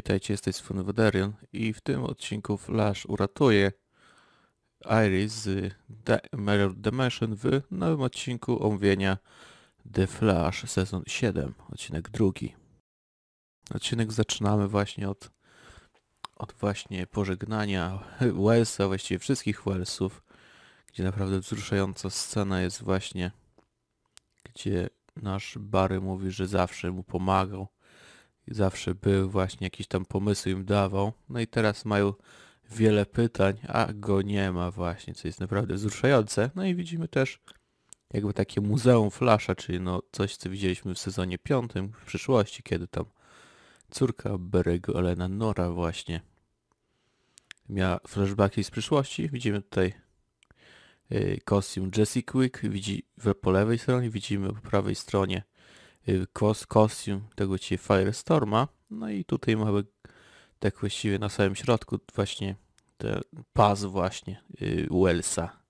Witajcie, z tej strony Woderion i w tym odcinku Flash uratuje Iris z Mirror Dimension w nowym odcinku omówienia The Flash sezon 7, odcinek drugi. Odcinek zaczynamy właśnie od właśnie pożegnania Wellsa, właściwie wszystkich Wellsów, gdzie naprawdę wzruszająca scena jest właśnie, gdzie nasz Barry mówi, że zawsze mu pomagał. Zawsze był właśnie, jakieś tam pomysły im dawał. No i teraz mają wiele pytań, a go nie ma właśnie, co jest naprawdę wzruszające. No i widzimy też jakby takie muzeum Flasha, czyli no coś, co widzieliśmy w sezonie 5 w przyszłości, kiedy tam córka Barry'ego, Elena Nora właśnie miała flashbacki z przyszłości. Widzimy tutaj kostium Jessie Quick, po lewej stronie, widzimy po prawej stronie kostium tego ci Firestorma. No i tutaj mamy tak właściwie na samym środku właśnie ten pas właśnie Wellsa,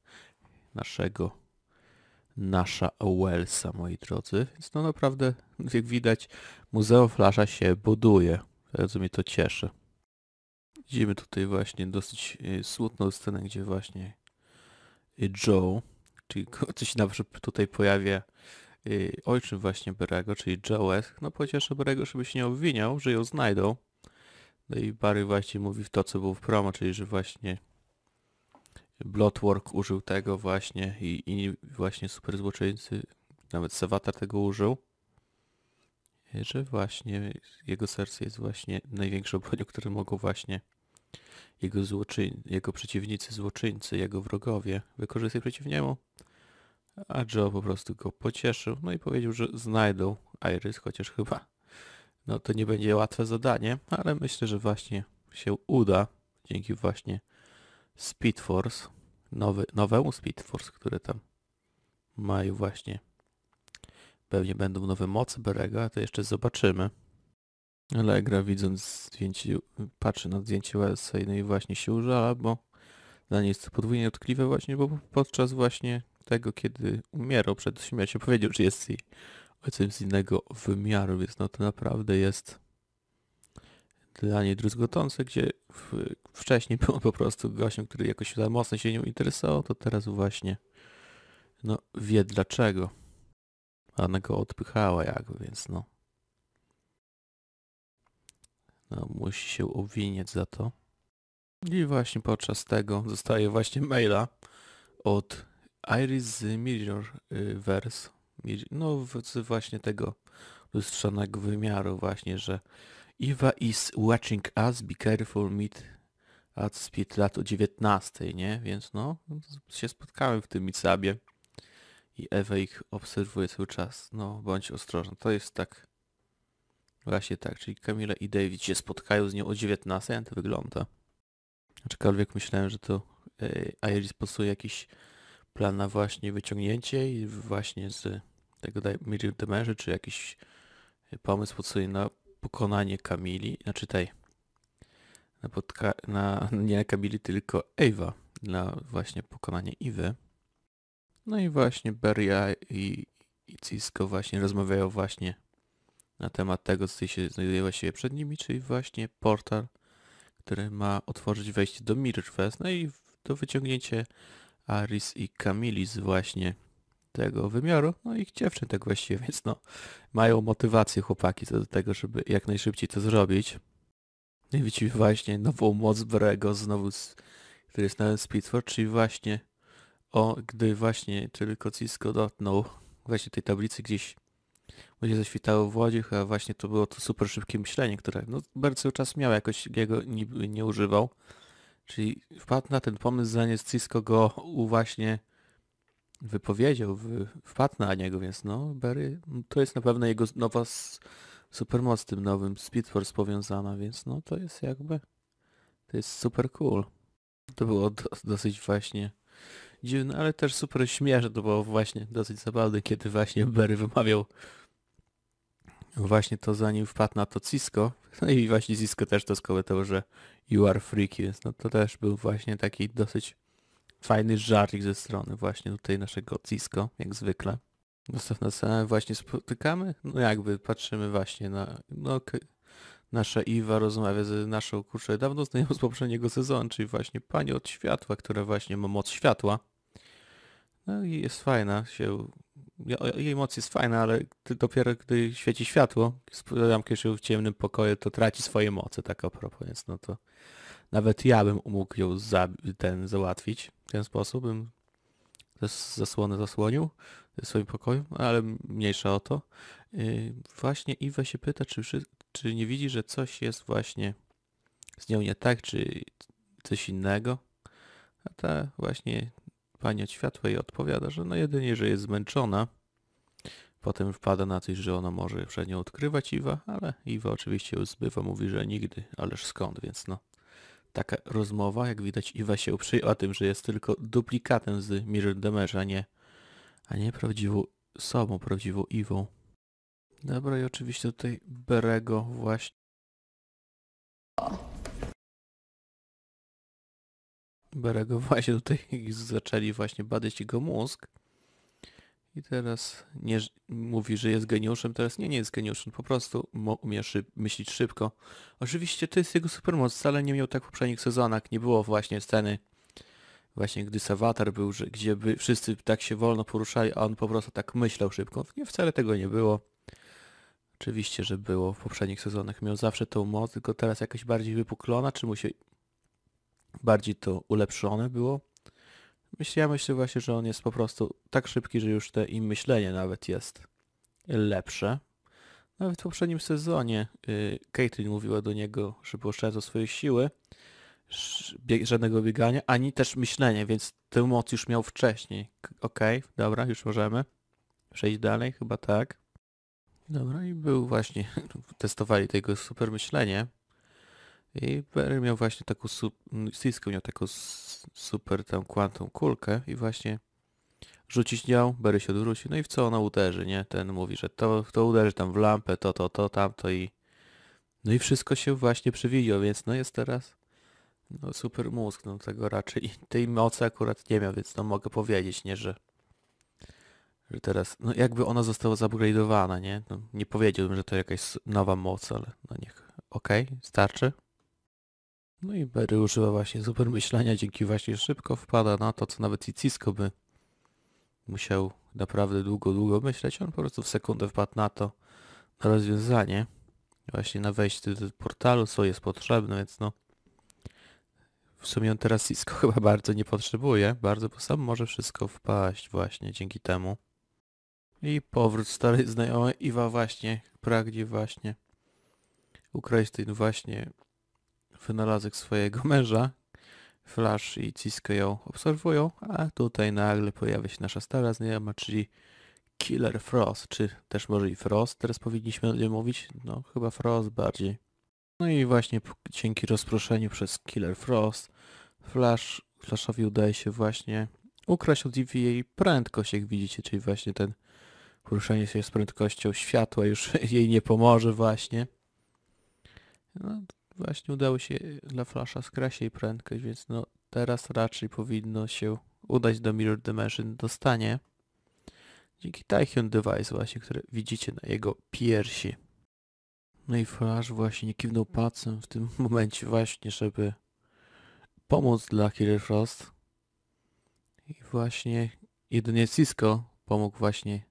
nasza Wellsa, moi drodzy. Więc no naprawdę, jak widać, Muzeum Flasha się buduje. Bardzo mnie to cieszy. Widzimy tutaj właśnie dosyć smutną scenę, gdzie właśnie Joe, czyli coś na przykład tutaj pojawia ojczym właśnie Barry'ego, czyli Joe, no pocieszy Barry'ego, żeby się nie obwiniał, że ją znajdą. No i Barry właśnie mówi w to, co było w promo, czyli że właśnie Bloodwork użył tego właśnie i właśnie super złoczyńcy, nawet Savatar tego użył, że właśnie jego serce jest właśnie największą bronią, które mogą właśnie jego przeciwnicy, złoczyńcy, jego wrogowie wykorzystać przeciw niemu. A Joe po prostu go pocieszył, no i powiedział, że znajdą Iris, chociaż chyba no to nie będzie łatwe zadanie, ale myślę, że właśnie się uda dzięki właśnie Speed Force, nowemu Speed Force, które tam mają właśnie, pewnie będą nowe moce Barry'ego, a to jeszcze zobaczymy. Allegra widząc zdjęcie, patrzy na zdjęcie Wellsa no i właśnie się użala, bo dla niej jest to podwójnie dotkliwe właśnie, bo podczas właśnie tego, kiedy umierał przed śmiercią, powiedział, że jest jej ojcem z innego wymiaru, więc no to naprawdę jest dla niej druzgocące, gdzie wcześniej był po prostu gościem, który jakoś za mocno się nią interesował, to teraz właśnie no wie dlaczego. Ona go odpychała jakby, więc no musi się obwiniać za to. I właśnie podczas tego dostaje właśnie maila od Iris z Mirrorverse, no z właśnie tego lustrzanego wymiaru właśnie, że Eva is watching us, be careful, meet at speed lat o 19, nie? Więc no, się spotkałem w tym Mitsabie i Ewa ich obserwuje cały czas. No, bądź ostrożny. To jest tak, właśnie tak, czyli Kamila i David się spotkają z nią o 19, jak to wygląda. Aczkolwiek myślałem, że to Iris postuje jakiś plan na właśnie wyciągnięcie i właśnie z tego Mirror Dimension, czy jakiś pomysł postuje na pokonanie Kamili, znaczy tej, nie Kamili, tylko Ewa, na właśnie pokonanie Ewy. No i właśnie Barry i Cisco właśnie rozmawiają właśnie na temat tego, co się znajduje właściwie przed nimi, czyli właśnie portal, który ma otworzyć wejście do Mirrorverse, no i do wyciągnięcie Iris i Kamili z właśnie tego wymiaru, no i ich dziewczyn tak właściwie, więc no mają motywację chłopaki co do tego, żeby jak najszybciej to zrobić. No i widzimy właśnie nową moc Barry'ego znowu, który jest na Speedforce, czyli właśnie gdy właśnie tylko Cisco dotknął właśnie tej tablicy gdzieś, gdzie zaświtało w Łodzi, a właśnie to było to super szybkie myślenie, które no Barry cały czas miał, jakoś jego nie używał. Czyli wpadł na ten pomysł, zanim Cisco go właśnie wypowiedział, wpadł na niego, więc no Barry, to jest na pewno jego nowa supermoc z tym nowym Speed Force powiązana, więc no to jest jakby, to jest super cool. To było dosyć właśnie dziwne, ale też super śmieszne, to było właśnie dosyć zabawne, kiedy właśnie Barry wymawiał właśnie to zanim wpadł na to Cisco, no i właśnie Cisco też to skomentował, że you are freaky, więc no to też był właśnie taki dosyć fajny żarcik ze strony właśnie tutaj naszego Cisco, jak zwykle. Następna scena właśnie spotykamy, no jakby patrzymy właśnie na, no nasza Iwa rozmawia z naszą, kurczę, dawno znajomą z poprzedniego sezonu, czyli właśnie panią od światła, która właśnie ma moc światła. No i jest fajna, jej moc jest fajna, ale dopiero gdy świeci światło, zamknie się w ciemnym pokoju, to traci swoje moce, tak a propos, więc no to nawet ja bym mógł ją załatwić w ten sposób, bym zasłonę zasłonił w swoim pokoju, ale mniejsza o to. Właśnie Iwa się pyta, czy nie widzi, że coś jest właśnie z nią nie tak, czy coś innego. A ta właśnie pani od światła jej odpowiada, że no jedynie, że jest zmęczona. Potem wpada na coś, że ona może przed nią odkrywać Iwa, ale Iwa oczywiście ją zbywa, mówi, że nigdy, ależ skąd, więc no. Taka rozmowa, jak widać, Iwa się przyjęła tym, że jest tylko duplikatem z Mirror Damage, a nie prawdziwą sobą, prawdziwą Iwą. Dobra, i oczywiście tutaj Berego właśnie. Berego właśnie tutaj zaczęli właśnie badać jego mózg. I teraz nie mówi, że jest geniuszem, teraz nie jest geniuszem, po prostu umie myśleć szybko. Oczywiście to jest jego supermoc, wcale nie miał tak w poprzednich sezonach, nie było właśnie sceny, właśnie gdy Sawatar był, gdzie by wszyscy tak się wolno poruszali, a on po prostu tak myślał szybko. Nie, wcale tego nie było. Oczywiście, że było w poprzednich sezonach, miał zawsze tą moc, tylko teraz jakaś bardziej wypuklona, czy mu się bardziej to ulepszone było. Ja myślę właśnie, że on jest po prostu tak szybki, że już i myślenie nawet jest lepsze. Nawet w poprzednim sezonie Caitlyn mówiła do niego, żeby oszczędzał swoje siły, żadnego biegania, ani też myślenie, więc tę moc już miał wcześniej. Okej, dobra, już możemy przejść dalej, chyba tak. Dobra, i był właśnie, testowali tego super myślenie. I Barry miał właśnie taką, Cisco miał taką super tam quantum kulkę i właśnie rzucić nią, Barry się odwróci, no i w co ona uderzy, nie? Ten mówi, że to uderzy tam w lampę, tamto i... No i wszystko się właśnie przewidział, więc no jest teraz no super mózg, no tego raczej tej mocy akurat nie miał, więc no mogę powiedzieć, nie, że teraz, no jakby ona została zupgrade'owana, nie? No, nie powiedziałbym, że to jakaś nowa moc, ale no niech, okej, starczy. No i Barry używa właśnie super myślenia, dzięki właśnie szybko wpada na to, co nawet i Cisco by musiał naprawdę długo myśleć. On po prostu w sekundę wpadł na to, na rozwiązanie. Właśnie na wejście do portalu, co jest potrzebne, więc no w sumie on teraz Cisco chyba bardzo nie potrzebuje, bardzo, bo sam może wszystko wpaść właśnie dzięki temu. I powrót starej znajomej Iwa właśnie pragnie właśnie ukraść ten właśnie wynalazek swojego męża. Flash i Cisco ją obserwują, a tutaj nagle pojawia się nasza stara znajoma, czyli Killer Frost, czy też może i Frost, teraz powinniśmy o nim mówić, no chyba Frost bardziej. No i właśnie dzięki rozproszeniu przez Killer Frost, Flashowi udaje się właśnie ukraść od Eevee jej prędkość, jak widzicie, czyli właśnie ten poruszanie się z prędkością światła już jej nie pomoże właśnie. No, właśnie udało się dla Flasha skraść jej prędkość, więc no teraz raczej powinno się udać do Mirror Dimension, dostanie dzięki Tachyon Device właśnie, które widzicie na jego piersi. No i Flash właśnie kiwnął palcem w tym momencie właśnie, żeby pomóc dla Killer Frost. I właśnie jedynie Cisco pomógł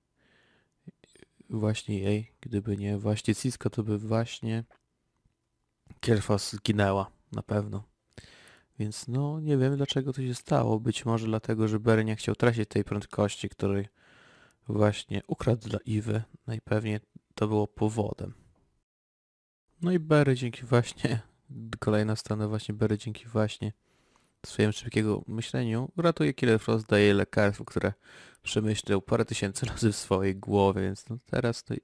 właśnie jej. Gdyby nie właśnie Cisco, to by właśnie Killer Frost zginęła na pewno. Więc no nie wiem dlaczego to się stało. Być może dlatego, że Barry nie chciał tracić tej prędkości, której właśnie ukradł dla Ewy. Najpewniej to było powodem. No i Barry dzięki właśnie, kolejna strona właśnie Barry dzięki właśnie swojemu szybkiego myśleniu uratuje Killer Frost, daje lekarstwo, które przemyślał parę tysięcy razy w swojej głowie, więc no teraz to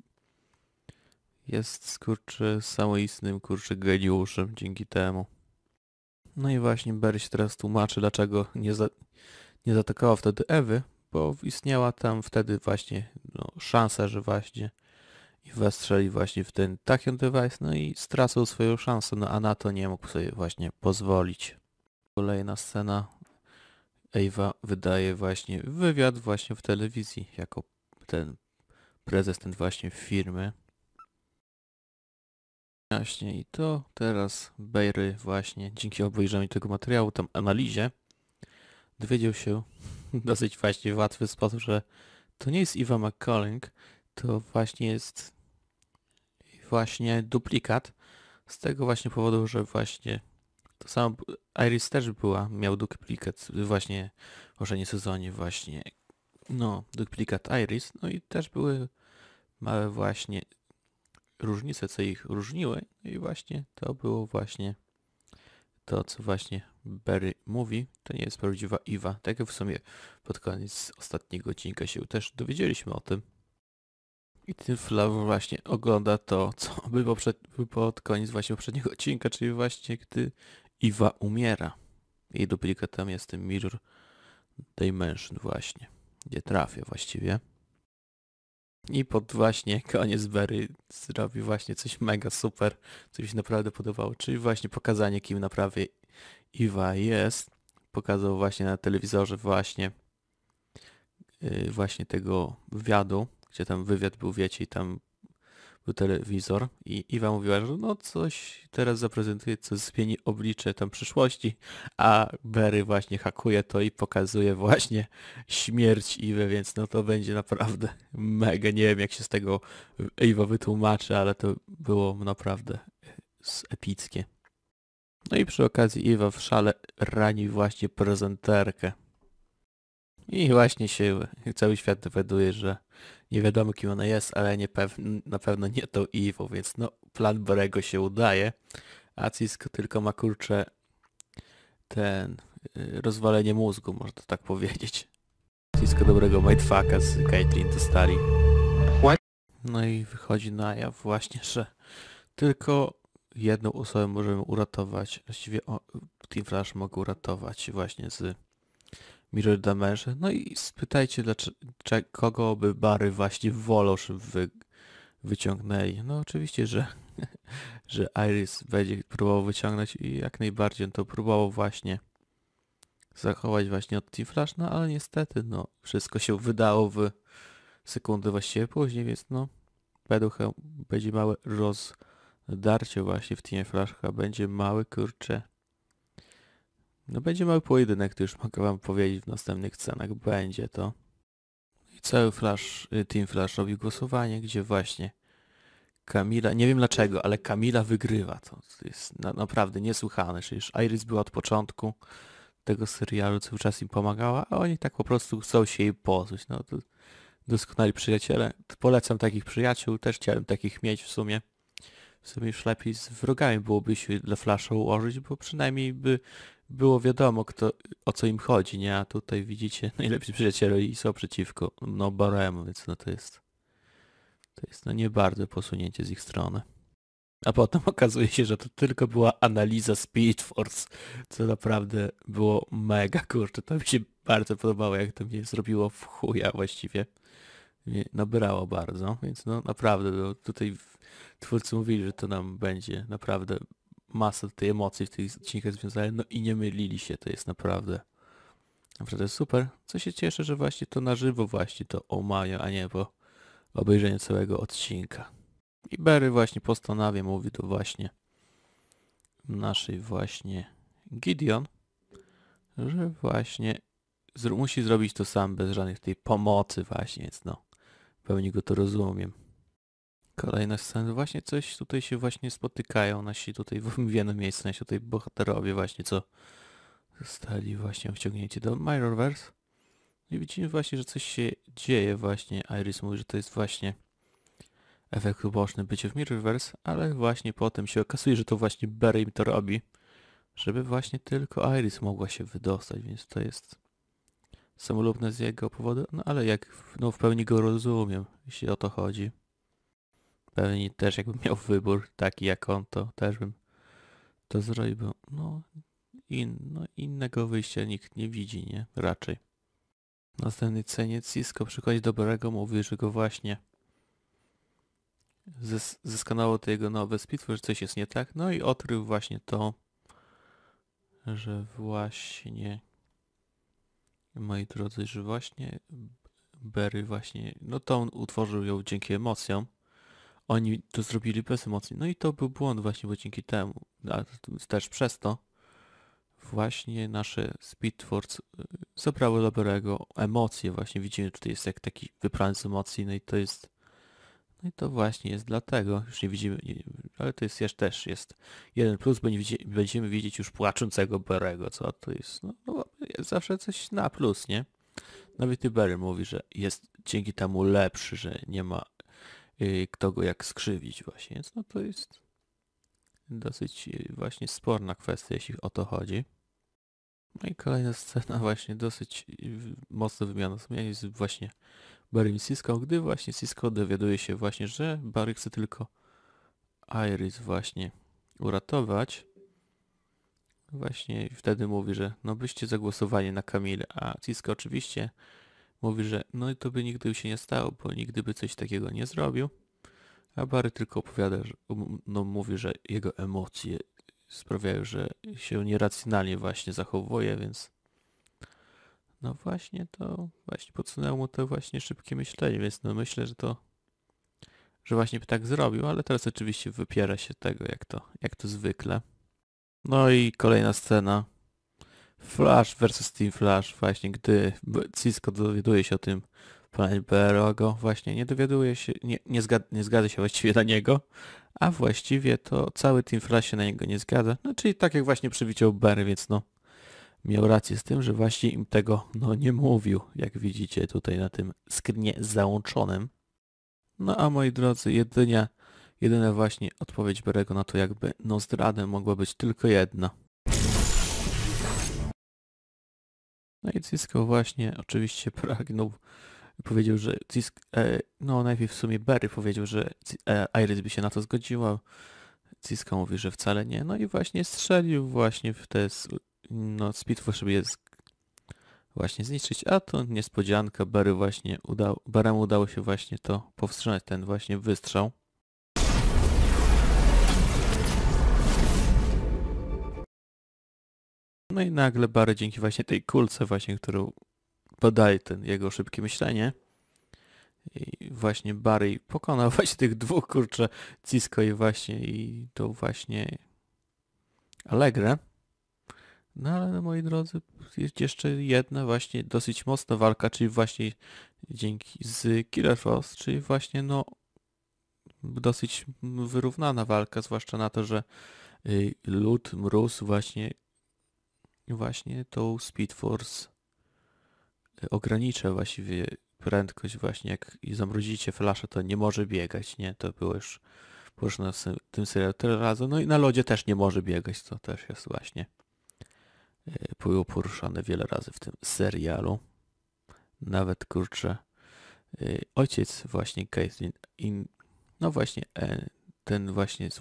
jest kurczę samoistnym kurczę geniuszem dzięki temu. No i właśnie Barry się teraz tłumaczy, dlaczego nie zaatakował wtedy Ewy, bo istniała tam wtedy właśnie no, szansa, że właśnie Ewa strzeli właśnie w ten Tachyon Device, no i stracał swoją szansę, no a na to nie mógł sobie właśnie pozwolić. Kolejna scena. Ewa wydaje właśnie wywiad właśnie w telewizji, jako ten prezes, ten właśnie firmy. Właśnie i to teraz Berry właśnie dzięki obejrzeniu tego materiału, tam analizie, dowiedział się dosyć właśnie w łatwy sposób, że to nie jest Eva McCalling, to właśnie jest właśnie duplikat. Z tego właśnie powodu, że właśnie to samo Iris też miał duplikat właśnie w poprzednim sezonie właśnie, no, duplikat Iris, no i też były małe właśnie różnice, co ich różniły, no i właśnie to było właśnie to, co właśnie Barry mówi, to nie jest prawdziwa Eva. Tak jak w sumie pod koniec ostatniego odcinka się też dowiedzieliśmy o tym. I ten Flower właśnie ogląda to, co było pod koniec właśnie poprzedniego odcinka, czyli właśnie gdy Eva umiera. Jej duplikat tam jest ten Mirror Dimension właśnie, gdzie trafia właściwie. I pod właśnie koniec Barry zrobi właśnie coś mega super, co mi się naprawdę podobało, czyli właśnie pokazanie, kim naprawdę Eva jest. Pokazał właśnie na telewizorze właśnie tego wywiadu, gdzie tam wywiad był, wiecie, i tam był telewizor i Ewa mówiła, że no coś teraz zaprezentuje, co zmieni oblicze tam przyszłości, a Barry właśnie hakuje to i pokazuje właśnie śmierć Ewy, więc no to będzie naprawdę mega. Nie wiem, jak się z tego Ewa wytłumaczy, ale to było naprawdę epickie. No i przy okazji Ewa w szale rani właśnie prezenterkę. I właśnie się cały świat dowiaduje, że nie wiadomo, kim ona jest, ale na pewno nie tą Ewą, więc no plan Borego się udaje, a Cisco tylko ma kurczę ten rozwalenie mózgu, można to tak powiedzieć. Cisco dobrego mindfucka z Caitlyn dostali. No i wychodzi na jaw właśnie, że tylko jedną osobę możemy uratować, właściwie Team Flash mogą uratować właśnie z Mirror Dimension. No i spytajcie, kogo by Barry właśnie wolał, żeby wyciągnęli. No oczywiście, że Iris będzie próbował wyciągnąć i jak najbardziej on to próbował właśnie zachować właśnie od Team Flash, no ale niestety, no wszystko się wydało w sekundę właściwie później, więc no będzie małe rozdarcie właśnie w Team Flash, a będzie mały, kurczę, no będzie mały pojedynek, to już mogę wam powiedzieć w następnych scenach, będzie to. I cały Team Flash robi głosowanie, gdzie właśnie Kamila, nie wiem dlaczego, ale Kamila wygrywa. To jest naprawdę niesłychane. Przecież Iris była od początku tego serialu, cały czas im pomagała, a oni tak po prostu chcą się jej pozbyć. No to doskonali przyjaciele. Polecam takich przyjaciół, też chciałem takich mieć w sumie. W sumie już lepiej z wrogami byłoby się dla Flasha ułożyć, bo przynajmniej by było wiadomo, o co im chodzi, nie? A tutaj widzicie, najlepsi przyjaciele i są przeciwko, no, Baremu, więc no to jest no nie bardzo posunięcie z ich strony. A potem okazuje się, że to tylko była analiza Speed Force, co naprawdę było mega, kurczę, to mi się bardzo podobało, jak to mnie zrobiło w chuja właściwie. Mnie nabrało bardzo, więc no naprawdę, no, tutaj twórcy mówili, że to nam będzie naprawdę masa tej emocji w tych odcinkach związanych, no i nie mylili się, to jest naprawdę super. Co się cieszę, że właśnie to na żywo właśnie to omawiam, a nie po obejrzeniu całego odcinka. I Barry właśnie postanawia, mówi to właśnie naszej właśnie Gideon, że właśnie musi zrobić to sam, bez żadnych tej pomocy właśnie, więc no, w pełni go to rozumiem. Kolejna scena, właśnie coś tutaj się właśnie spotykają, nasi tutaj w jednym miejscu, nasi tutaj bohaterowie właśnie, co zostali właśnie wciągnięci do Mirrorverse. I widzimy właśnie, że coś się dzieje właśnie. Iris mówi, że to jest właśnie efekt uboczny bycie w Mirrorverse, ale właśnie potem się okazuje, że to właśnie Barry im to robi, żeby właśnie tylko Iris mogła się wydostać, więc to jest samolubne z jego powodu, no ale no w pełni go rozumiem, jeśli o to chodzi. Pewnie też jakbym miał wybór taki jak on, to też bym to zrobił, bo no, innego wyjścia nikt nie widzi, nie? Raczej. W następnej scenie Cisco przychodzi do Barry'ego, mówi, że go właśnie zeskanowało to jego nowe Speedforce, że coś jest nie tak, no i odkrył właśnie to, że właśnie, moi drodzy, że właśnie Barry właśnie, no to on utworzył ją dzięki emocjom. oni to zrobili bez emocji. No i to był błąd właśnie, bo dzięki temu, a też przez to właśnie nasze Speed Force zabrały dla Barry'ego emocje. Właśnie widzimy, tutaj jest jak taki wyprany z emocji, no i to właśnie jest dlatego, już nie widzimy, ale to jest też jest jeden plus, bo nie będziemy widzieć już płaczącego Barry'ego, co to jest, no jest zawsze coś na plus, nie? Nawet i Barry mówi, że jest dzięki temu lepszy, że nie ma kto go jak skrzywić właśnie, więc no to jest dosyć właśnie sporna kwestia, jeśli o to chodzi. No i kolejna scena właśnie dosyć mocno wymiana zmian jest właśnie Barrym i Cisco, gdy właśnie Cisco dowiaduje się właśnie, że Barry chce tylko Iris właśnie uratować. Właśnie wtedy mówi, że no byście zagłosowali na Camille, a Cisco oczywiście mówi, że no i to by nigdy się nie stało, bo nigdy by coś takiego nie zrobił. A Barry tylko opowiada, że no mówi, że jego emocje sprawiają, że się nieracjonalnie właśnie zachowuje, więc no właśnie to właśnie podsunęło mu to właśnie szybkie myślenie, więc no myślę, że właśnie by tak zrobił, ale teraz oczywiście wypiera się tego, jak to zwykle. No i kolejna scena. Flash versus Team Flash, właśnie gdy Cisco dowiaduje się o tym planie Barry'ego, właśnie nie dowiaduje się, nie zgadza się właściwie na niego, a właściwie to cały Team Flash się na niego nie zgadza. No czyli tak jak właśnie przewidział Barry, więc no miał rację z tym, że właśnie im tego no nie mówił, jak widzicie tutaj na tym screenie załączonym. No a moi drodzy, jedyna właśnie odpowiedź Barry'ego na to jakby no zdradę mogła być tylko jedna. No i Cisco właśnie oczywiście pragnął, powiedział, że no najpierw w sumie Barry powiedział, że Iris by się na to zgodziła. Cisco mówi, że wcale nie. No i właśnie strzelił właśnie w te, no Speedforce, żeby je właśnie zniszczyć, a to niespodzianka, Barry'emu udało się właśnie to powstrzymać, ten właśnie wystrzał. No i nagle Barry dzięki właśnie tej kulce właśnie, którą podaje ten jego szybkie myślenie, i właśnie Barry pokonał właśnie tych dwóch, kurczę, Cisco i to właśnie Allegre. No ale no, moi drodzy, jest jeszcze jedna właśnie dosyć mocna walka, czyli właśnie z Killer Frost, czyli właśnie no dosyć wyrównana walka, zwłaszcza na to, że lód, mróz właśnie tą Speed Force ogranicza właściwie prędkość właśnie, jak zamrozicie Flasha, to nie może biegać, nie? To było już poruszone w tym serialu tyle razy. No i na lodzie też nie może biegać, to też jest właśnie było poruszane wiele razy w tym serialu. Nawet, kurczę, ojciec właśnie Caitlyn, no właśnie ten właśnie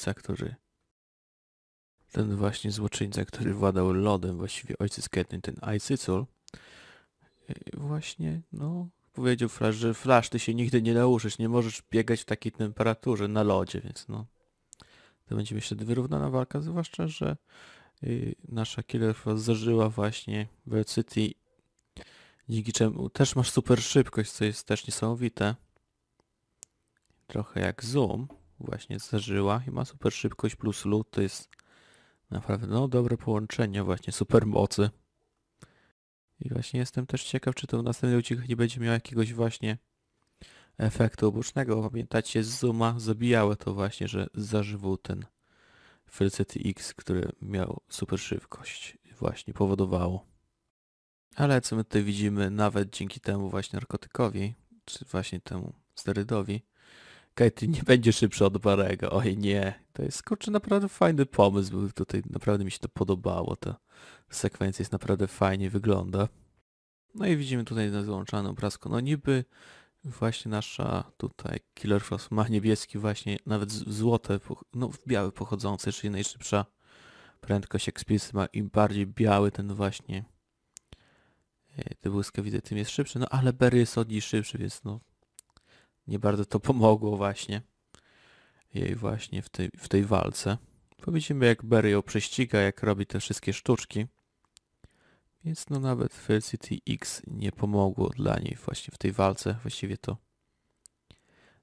złoczyńca, który władał lodem, właściwie ojciec Caitlyn, ten Icicle, właśnie, no, powiedział Flash, że Flash, ty się nigdy nie nauczysz, nie możesz biegać w takiej temperaturze na lodzie, więc no, to będzie myślę wyrównana walka, zwłaszcza, że nasza Killer Frost zażyła właśnie Velocity, dzięki czemu też masz super szybkość, co jest też niesamowite. Trochę jak Zoom właśnie zażyła i ma super szybkość plus lód, to jest naprawdę no dobre połączenie właśnie super mocy. I właśnie jestem też ciekaw, czy to w następnym odcinku nie będzie miał jakiegoś właśnie efektu ubocznego. Pamiętacie, z Zooma zabijało to właśnie, że zażywał ten Velocity X, który miał super szybkość, właśnie powodowało. Ale co my tutaj widzimy, nawet dzięki temu właśnie narkotykowi, czy właśnie temu sterydowi, Katie nie będzie szybszy od Barry'ego. Oj nie, to jest kurczę naprawdę fajny pomysł, był tutaj naprawdę mi się to podobało, ta sekwencja jest naprawdę fajnie wygląda. No i widzimy tutaj na załączonym obrazku, no niby właśnie nasza tutaj Killer Frost ma niebieski właśnie, nawet złote, no w biały pochodzący, czyli najszybsza prędkość jak Speed ma, im bardziej biały ten właśnie te błyskawice, tym jest szybszy, no ale Barry jest od niej szybszy, więc no nie bardzo to pomogło właśnie jej właśnie w tej walce. Widzimy jak Barry ją prześciga, jak robi te wszystkie sztuczki. Więc no nawet Felicity X nie pomogło dla niej właśnie w tej walce. Właściwie to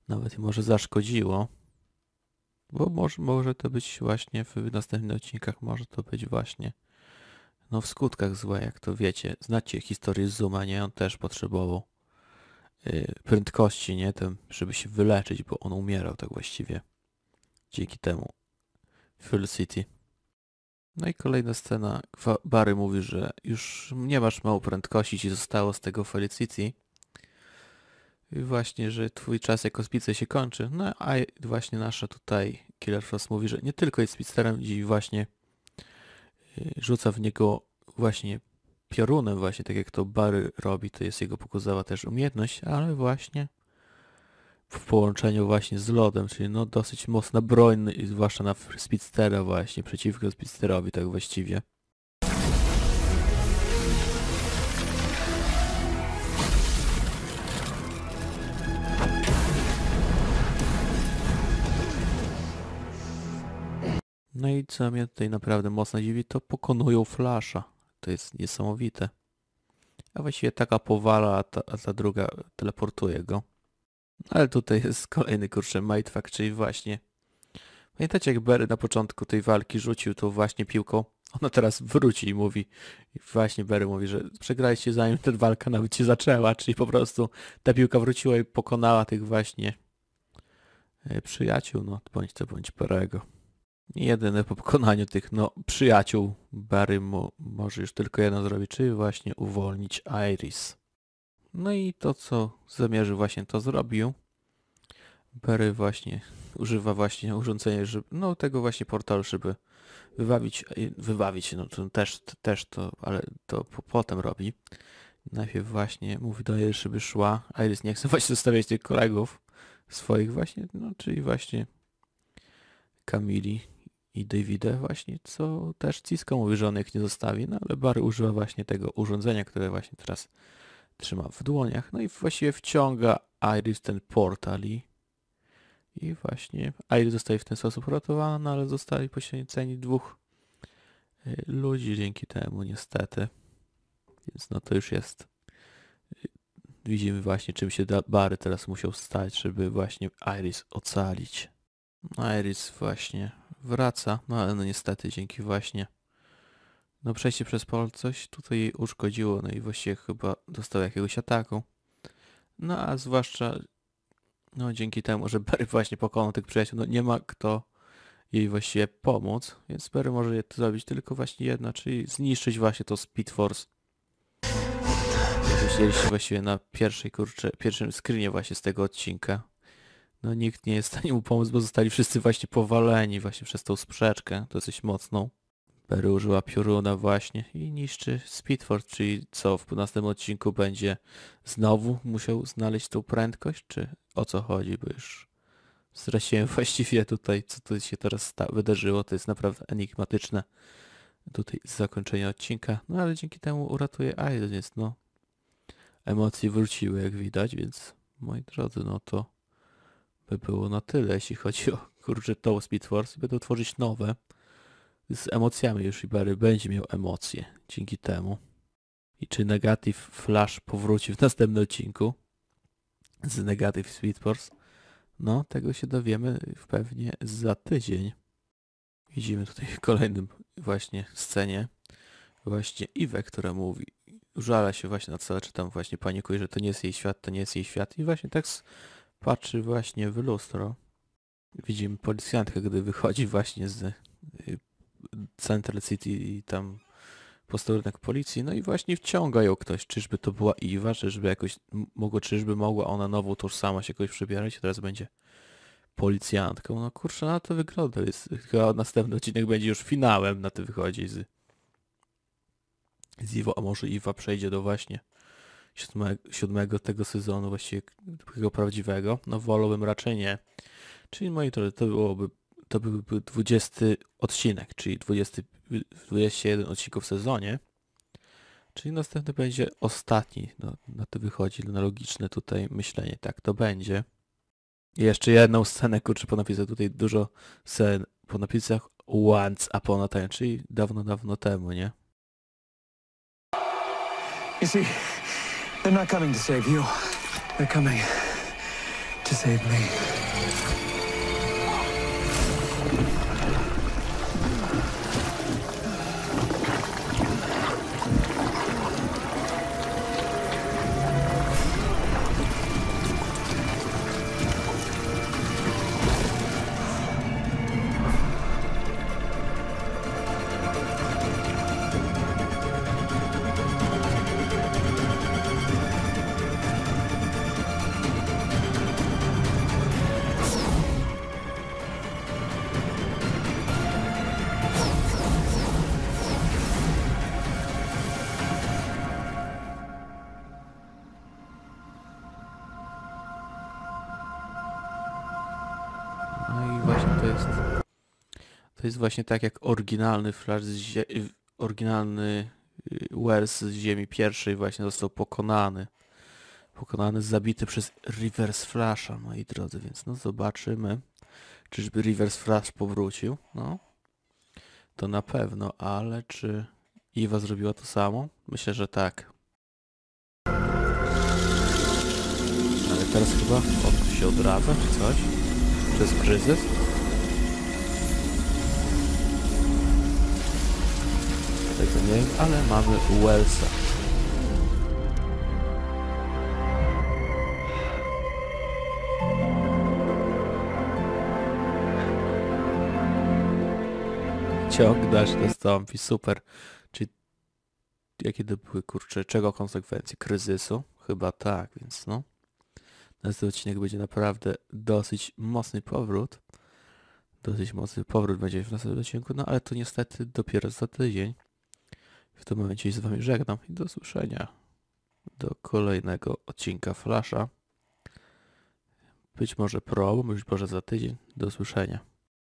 Nawet może zaszkodziło. Bo może to być właśnie w następnych odcinkach, może to być właśnie no w skutkach złe, jak to wiecie. Znacie historię Zuma, nie? On też potrzebował prędkości, nie? Żeby się wyleczyć, bo on umierał tak właściwie. Dzięki temu. Felicity. No i kolejna scena. Barry mówi, że już nie masz mało prędkości, ci zostało z tego Felicity. I właśnie, że twój czas jako speedster się kończy. No a właśnie nasza tutaj Killer Frost mówi, że nie tylko jest speedsterem i właśnie rzuca w niego właśnie piorunem właśnie, tak jak to Barry robi, to jest jego pokazała też umiejętność, ale właśnie w połączeniu właśnie z lodem, czyli no dosyć mocna broń, zwłaszcza na speedstera właśnie, przeciwko speedsterowi tak właściwie. No i co mnie tutaj naprawdę mocno dziwi, to pokonują Flasha. To jest niesamowite. A właściwie taka powala, a ta druga teleportuje go. Ale tutaj jest kolejny kurczę mindfuck, czyli właśnie... Pamiętacie jak Barry na początku tej walki rzucił tą właśnie piłką? Ona teraz wróci i mówi... I właśnie Barry mówi, że przegraliście zanim ta walka nawet się zaczęła, czyli po prostu ta piłka wróciła i pokonała tych właśnie przyjaciół, no bądź to bądź Barry'ego. Jedyne po pokonaniu tych no przyjaciół Barry może już tylko jedno zrobić, czyli właśnie uwolnić Iris. No i to co zamierzył właśnie to zrobił. Barry właśnie używa właśnie urządzenia, żeby, no tego właśnie portalu, żeby wybawić, no to też to, ale to potem robi. Najpierw właśnie mówi do Iris, żeby szła. Iris nie chce właśnie zostawiać tych kolegów swoich właśnie, no czyli właśnie Kamili i Davida właśnie, co też Cisco mówi, że on ich nie zostawi, no ale Barry używa właśnie tego urządzenia, które właśnie teraz trzyma w dłoniach, no i właściwie wciąga Iris w ten portal i właśnie Iris zostaje w ten sposób uratowana, no ale zostali poświęceni dwóch ludzi dzięki temu niestety, więc no to już jest, widzimy właśnie czym się Barry teraz musiał stać, żeby właśnie Iris ocalić. Iris właśnie wraca, no ale no niestety dzięki właśnie no przejście przez pol coś tutaj jej uszkodziło, no i właściwie chyba dostał jakiegoś ataku. No a zwłaszcza no dzięki temu, że Barry właśnie pokonał tych przyjaciół, no nie ma kto jej właściwie pomóc, więc Barry może je to zrobić tylko właśnie jedno, czyli zniszczyć właśnie to Speed Force. Jak widzieliście właściwie na pierwszym screenie właśnie z tego odcinka. No nikt nie jest w stanie mu pomóc, bo zostali wszyscy właśnie powaleni właśnie przez tą sprzeczkę dosyć mocną. Barry użyła pioruna właśnie i niszczy Speed Force, czyli co w następnym odcinku będzie znowu musiał znaleźć tą prędkość, czy o co chodzi, bo już straciłem właściwie tutaj, co tu się teraz wydarzyło, to jest naprawdę enigmatyczne tutaj zakończenie odcinka, no ale dzięki temu uratuje Iris, więc no emocje wróciły jak widać, więc moi drodzy, no to by było na tyle, jeśli chodzi o kurczę tą Speed Force i będą tworzyć nowe z emocjami już i Barry będzie miał emocje dzięki temu. I czy Negative Flash powróci w następnym odcinku z Negative Speed Force? No, tego się dowiemy pewnie za tydzień. Widzimy tutaj w kolejnym właśnie scenie właśnie Ewę, która mówi, użala się właśnie na całe, czy tam właśnie panikuje, że to nie jest jej świat, to nie jest jej świat i właśnie tak patrzy właśnie w lustro. Widzimy policjantkę, gdy wychodzi właśnie z Central City i tam posterunek policji, no i właśnie wciąga ją ktoś, czyżby to była Ewa, czyżby mogła ona nową tożsamość jakoś przybierać i teraz będzie policjantką, no kurczę, na to wygląda, chyba następny odcinek będzie już finałem, na to wychodzi z Ewa, a może Ewa przejdzie do właśnie siódmego tego sezonu, właściwie tego prawdziwego, no wolałbym raczej nie, czyli moi drodzy, to byłby 20 odcinek, czyli 21 odcinków w sezonie. Czyli następny będzie ostatni. No, na to wychodzi, na logiczne tutaj myślenie. Tak to będzie. I jeszcze jedną scenę, kurczę, po napisach tutaj dużo scen po napisach Once Upon a Time, czyli dawno, dawno temu, nie? You see, they're not coming to save you. They're coming to to save me. No i właśnie to jest właśnie tak jak oryginalny Flash oryginalny Wells z Ziemi Pierwszej właśnie został pokonany. Zabity przez Reverse Flasha, moi drodzy, więc no zobaczymy, czyżby Reverse Flash powrócił. No, to na pewno, ale czy Eva zrobiła to samo? Myślę, że tak. Ale teraz chyba on się odradza, czy coś? Przez kryzys? Tego nie wiem, ale mamy Wellsa. Ciąg dalszy nastąpi, super. Czyli jakie to były, kurczę, czego konsekwencje? Kryzysu? Chyba tak, więc no. Następny odcinek będzie naprawdę dosyć mocny powrót. Będzie w następnym odcinku, no ale to niestety dopiero za tydzień. W tym momencie się z wami żegnam i do usłyszenia. Do kolejnego odcinka Flasha. Być może być może za tydzień. Do usłyszenia.